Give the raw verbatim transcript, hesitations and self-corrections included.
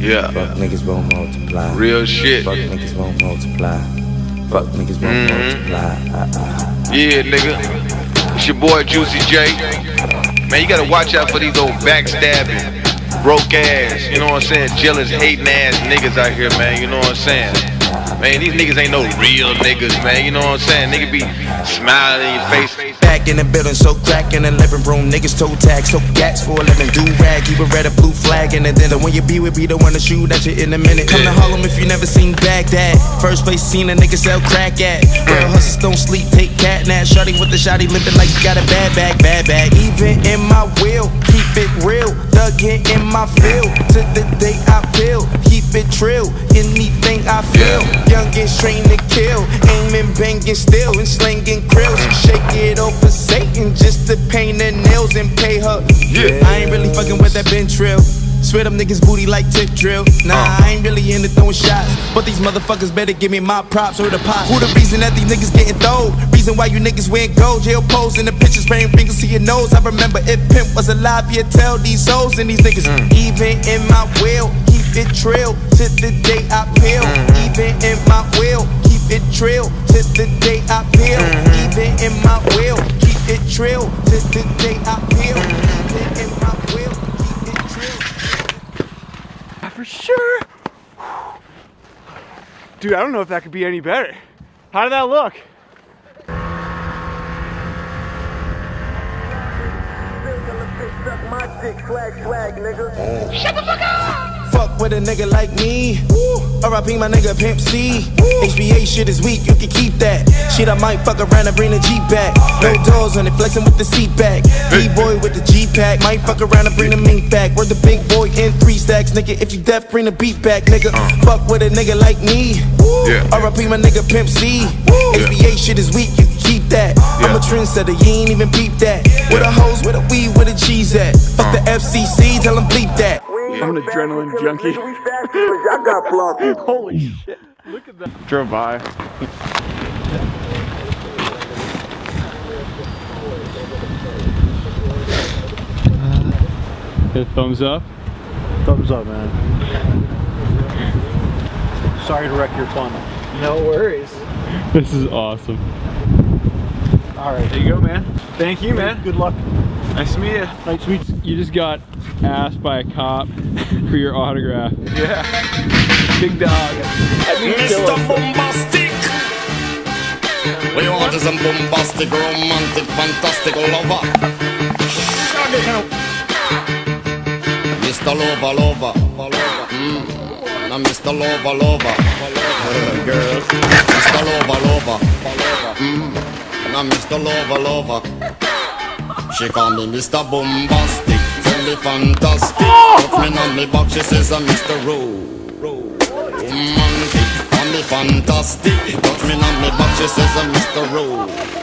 Yeah. Fuck niggas won't multiply. Real shit. Fuck niggas won't multiply. Fuck niggas won't Mm-hmm. multiply. Uh, uh. Yeah, nigga. It's your boy Juicy J. Man, you gotta watch out for these old backstabbing, broke ass, you know what I'm saying, jealous, hating ass niggas out here, man, you know what I'm saying? Man, these niggas ain't no real niggas, man, you know what I'm saying? Nigga be smiling in your face. Back in the building, so crack in the living room. Niggas toe tag, so gats for a living. Do rag, keep a red or blue flag in the dinner. When you be with me, the one to shoot at you in a minute. Come to Harlem if you never seen Baghdad. First place seen a nigga sell crack at. Real hustlers don't sleep, take cat nap. Shorty with the shotty limping like you got a bad bag, bad bag. Even in my will, keep it real. Dug in in my field, to the day I peel. Keep it trill, anything I feel. Youngins trained to kill, aiming, banging, still, and slinging krills. Shake it off for Satan just to paint her nails and pay her. Yeah. I ain't really fucking with that Ben Trill. Swear them niggas booty like tip drill. Nah, uh. I ain't really into throwing shots, but these motherfuckers better give me my props or the pot. Who the reason that these niggas getting throwed? Reason why you niggas wearing gold? Jail pose in the pictures, spraying fingers to your nose. I remember if Pimp was alive, he'd tell these hoes and these niggas. Mm. Even in my will, keep it trill to the day I peel. Mm-hmm. Even in my will, keep it trill to the day I peel. Mm-hmm. Even in my will, keep it trill to the day I peel. Mm-hmm. Even in my will, keep it trill. For sure. Dude, I don't know if that could be any better. How did that look? Shut the fuck up! Fuck with a nigga like me. R I P my nigga Pimp C. H B A shit is weak, you can keep that. Shit, I might fuck around and bring the Jeep back. No doors on it, flexing with the seat back. B-boy with the G-pack, might fuck around and bring the mink back. We're the big boy in three stacks, nigga. If you deaf, bring the beat back, nigga. Fuck with a nigga like me. R I P my nigga Pimp C. H B A shit is weak, you can keep that. I'm a trendsetter, you ain't even peep that. Where the hoes, where the weed, where the cheese at? Fuck the F C C, tell them bleep that. I'm an adrenaline junkie. I got plugged. Holy shit. Look at that. Drove by. Hit thumbs up. Thumbs up, man. Sorry to wreck your fun. No worries. This is awesome. Alright. There you go, man. Thank you, man. Good luck. Nice to meet you. Nice to meet you. You just got asked by a cop for your autograph. Yeah. Big dog. Mister Bombastic. We want some bombastic, romantic, fantastic lover. Mister Lover, lover. Mm. Now Mister Lover, lover. Uh, girl. Mister Lover, lover. Mm. Now Mister Lover, lover. She call me Mister Bombastic, tell me fantastic. Touch me on me back, she says I'm Mister Romantic. Call me fantastic, touch me on me back, she says I'm Mister Romantic.